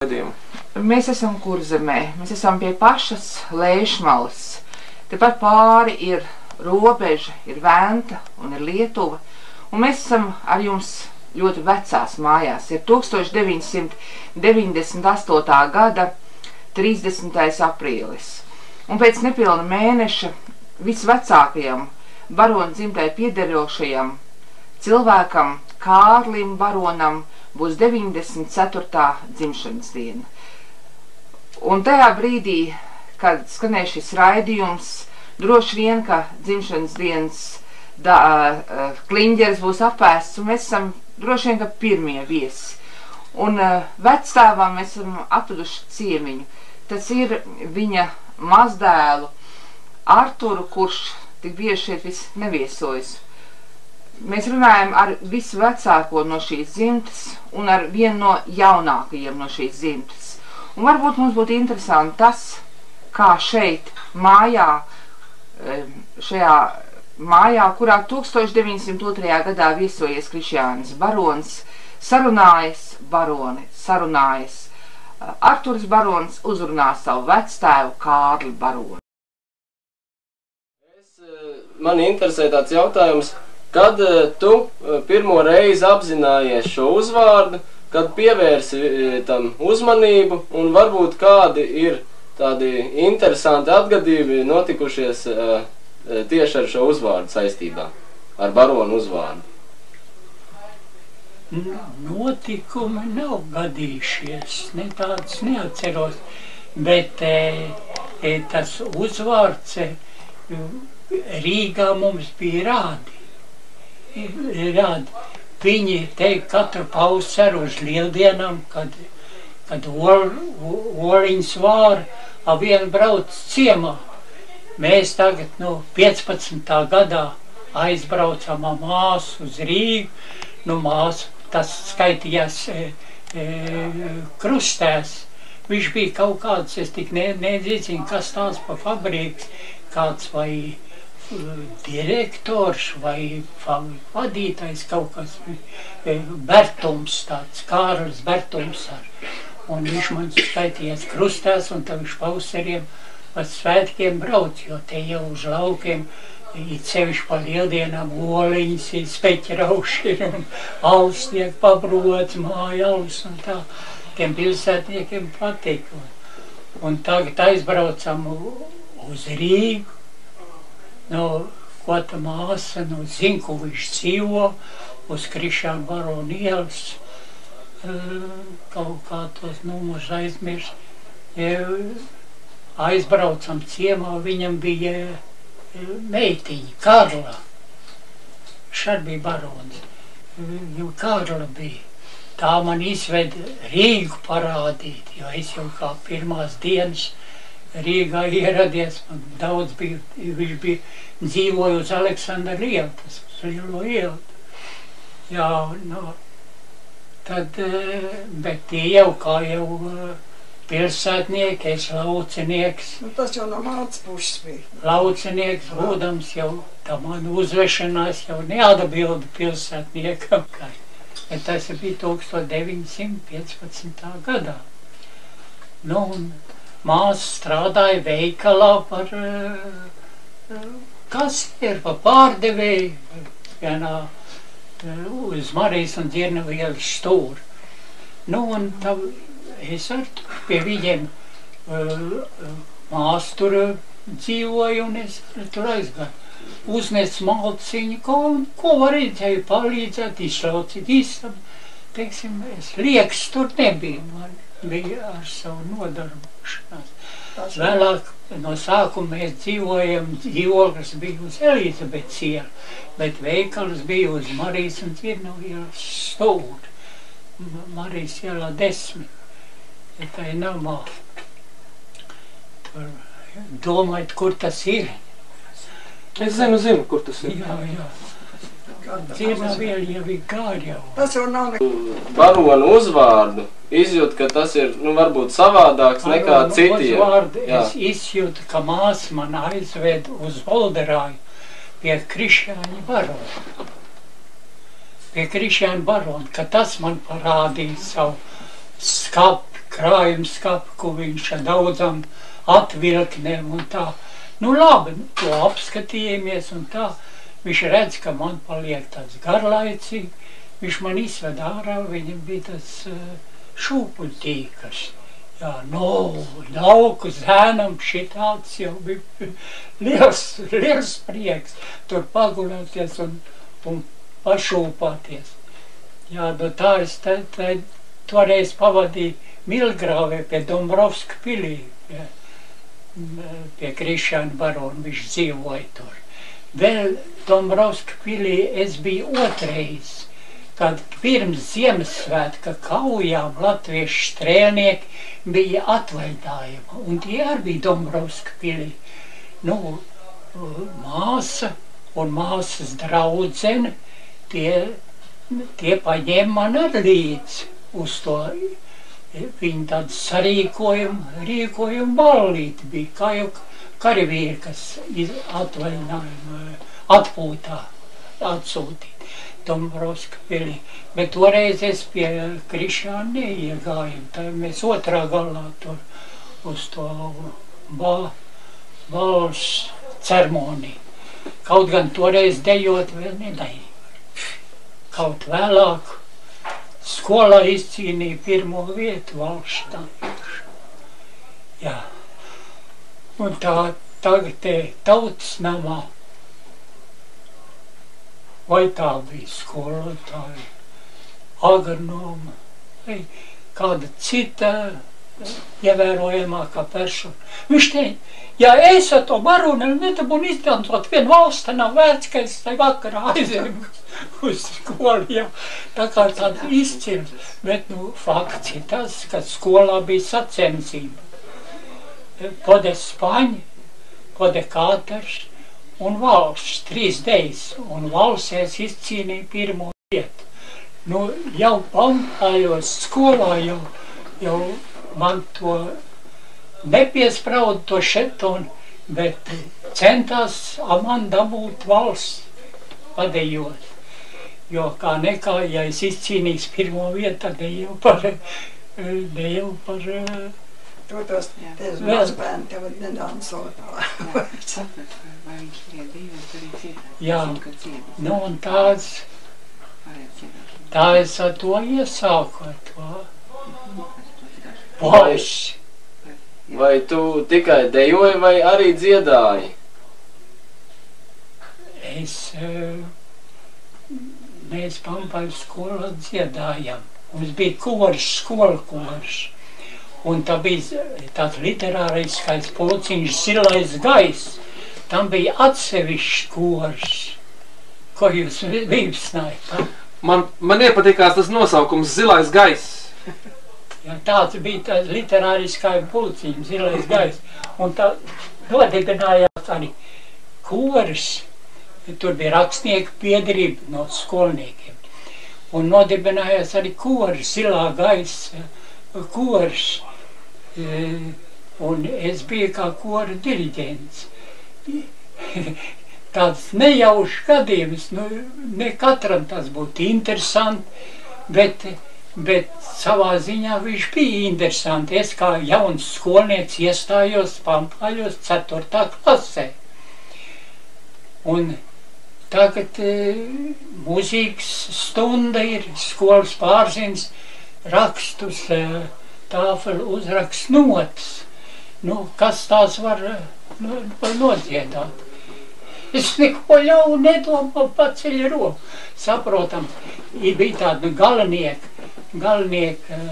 Mēs esam Kurzemē, mēs esam pie pašas Lēšmalas. Tepat pāri ir robeža, ir Venta un ir Lietuva. Un mēs esam ar jums ļoti vecās mājās. Ir 1998. gada 30. aprīlis. Un pēc nepilna mēneša visvecākajam barona dzimtai piederošajam cilvēkam, Kārlim Baronam, būs 94. dzimšanas diena. Un tajā brīdī, kad skanēja šis raidījums, droši vien, ka dzimšanas dienas kliņģeris būs apēsts, un mēs esam droši vien, ka pirmie viesi. Un vecstāvam mēs esam atraduši ciemiņu. Tas ir viņa mazdēlu Arturu, kurš tik bieži šeit viss neviesojas. Mēs runājam ar visvecāko no šīs dzimtes un ar vienu no jaunākajiem no šīs dzimtes. Un varbūt mums būtu interesanti tas, kā šeit mājā, šajā mājā, kurā 1902. gadā viesojies Krišjānis Barons, sarunājas. Arturs Barons uzrunā savu vectēvu Kārli Baronu. Man interesē tāds jautājums, kad tu pirmo reizi apzinājies šo uzvārdu, kad pievērsi tam uzmanību, un varbūt kādi ir tādi interesanti atgadījumi notikušies tieši ar šo uzvārdu saistībā, ar baronu uzvārdu? Notikumi nav gadījušies, ne tāds neatceros, bet tas uzvārds Rīgā mums bija rādi. Viņi teikt katru pavasaru uz lieldienām, kad oliņas vāra vien brauc ciemā. Mēs tagad, 15. gadā aizbraucam ar māsu uz Rīgu. Māsu, tas skaitījās Krustēs. Viņš bija kaut kāds, es tik nezinu, kas tās pa fabriks, kāds vai direktors vai vadītājs kaut kas, Bertums tāds, Kārlis Bertums. Un viņš man skaitījās Krustēs, un tad viņš pavasariem pa svētkiem brauc, jo te jau uz laukiem it sevišķi pa lieldienām oliņas, speķrauši un alus tiek pabrots, māja alus un tā. Tiem pilsētniekiem patika. Un tagad aizbraucam uz Rīgu, ko ta māsa, zin, ko viņš dzīvo, uz Krišjāna Barona ielas, kaut kā tos numurs aizmirst. Aizbraucam ciemā, viņam bija meitiņa, Karla. Šad bija barons. Karla bija. Tā man izveda Rīgu parādīt, jo es jau kā pirmās dienas Rīgā ieradies, man daudz bija, viņš bija dzīvoja uz Aleksandra ielu, tas uz Lielo ielu. Jā, tad, bet tie jau kā jau pilsētnieki, es laucinieks. Tas jau no mātes puses bija. Laucinieks, būdams jau, tā man uzvešanās jau neatbilda pilsētniekam. Bet tas bija 1915. gadā. Un māsa strādāja veikalā par kasieru, par pārdevēju, vienā uz Marijas un Dzirnavu ielas stūri. Un tā es ar pie viņiem māsu tur dzīvoju, un es tur aizgāju. Uznes malciņu, ko varēja palīdzēt, izslaucīt istabu. Teiksim, liekas tur nebija, man bija ar savu nodarbošanās. Vēlāk no sākuma mēs dzīvojam, dzīvoklis bija uz Elizabetes ielu, bet veikals bija uz Marijas un Dzirnavu ielas stūri. Marijas ielā 10. Ja tā ir namā. Domājat, kur tas ir? Es zinu, kur tas ir. Jā. Dzirnavu iela jau ir gāļa. Tas jau nav Baronu uzvārdu izjūt, ka tas ir, varbūt savādāks nekā citiem. Uzvārdu es izjūtu, ka māsa man aizved uz Olderāju pie Krišjāņa Barona. Pie Krišjāņa Barona, ka tas man parādīja savu skapi, krājumskapu, ko viņš ar daudzām atvilknēm un tā. Nu labi, to apskatījāmies un tā. Viņš redz, ka man paliek tāds garlaicīgi. Viņš man izved ārā, viņam bija tas šūpuļtīkas. Jā, lauku zēnam šitāds jau bija liels prieks tur pagulēties un pašūpāties. Jā, tā es toreiz pavadīju Milgrāvē pie Dombrovska pilī, pie Krišāna barona, viņš dzīvoja tur. Vēl Dombrovska pilī es biju otrais, kad pirms Ziemassvētka kaujām latviešu strēlnieki bija atvaļinājuma, un tie arī bija Dombrovska pilī. Nu, māsa un māsas draudzene, tie paņēma man arī līdzi uz to. Viņi tādu rīkojumu ballīti bija, kā jau karavīri, kas atvaļinājumu atpūtā atsūtīt Dombrovska pilī. Bet toreiz es pie Krišāna neiegāju, tā mēs otrā galā tur uz to balvas ceremoniju. Kaut gan toreiz dejot vēl nedēļu. Kaut vēlāk skolā izcīnīja pirmo vietu valstā. Jā. Un tagad te Tautas namā, vai tā bija skolotāja, agronoma, vai kāda cita ievērojamākā persona. Viņš teica, ja es ar to baroni netabūnu izdantot vienu valsts, nav vērts, ka es tai vakarā aizēju uz skolu, jā. Tā kā tāda izcils. Bet, fakts ir tas, ka skolā bija sacensība. Pode Spaņa, pode Kātars un valsts, 3 dejas. Un valsēs izcīnīja pirmo vietu. Jau Pampāļos skolā jau man to nepiesprauda to šetonu, bet centās man dabūt valsts padejot. Jo kā nekā, ja es izcīnīju pirmo vietu, tad deju par tos mazbērni tev nedanso tā. Vai viņš tie divas arī dziedāja? Jā, un tā es ar to iesāku, ar to valsts. Vai tu tikai dejoji vai arī dziedāji? Mēs Pampāļu skolā dziedājam. Mums bija kors, skolkors. Un tā bija tāds literāriskais pulciņš Zilais gaiss. Tam bija atsevišķs kors. Ko jūs vīpsnājat? Man iepatikās tas nosaukums Zilais gaiss. Jā, tāds bija tāds literāriskais pulciņš Zilais gaiss. Un tā nodibinājās arī kors. Tur bija rakstnieku piederība no skolniekiem. Un nodibinājās arī kors, Zilā gaisa kors. Un es biju kā kora diriģents. Tāds nejaušs gadījums, ne katram tas būtu interesanti, bet savā ziņā viņš bija interesanti. Es kā jauns skolnieks iestājos Pampāļos 4. klasē. Un tagad mūzikas stunda ir, skolas pārziņas, rakstus, tāfeli uzrakst notas. Kas tās var nodziedāt? Es neko ļauju nedomāju, paceļ roku. Saprotam, bija tāda galvenieka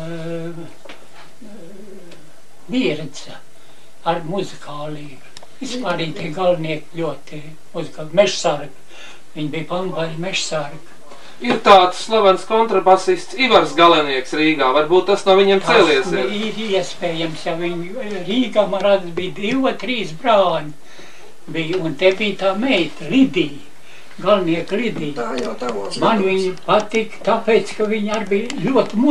pieredze ar muzikālību. Vispār tie galvenieki ļoti muzikāli. Mežsargi. Viņi bija Pampāļu mežsargi. Ir tāds slavens kontrabasists Ivars Galenieks Rīgā. Varbūt tas no viņiem cēlies ir. Tas ir iespējams, ja viņi Rīgā man rādz bija 2, 3 brāļi. Un te bija tā meita, Lidija, galvenieka Lidija. Tā jau tavos. Man viņa patika, tāpēc, ka viņa arī bija ļoti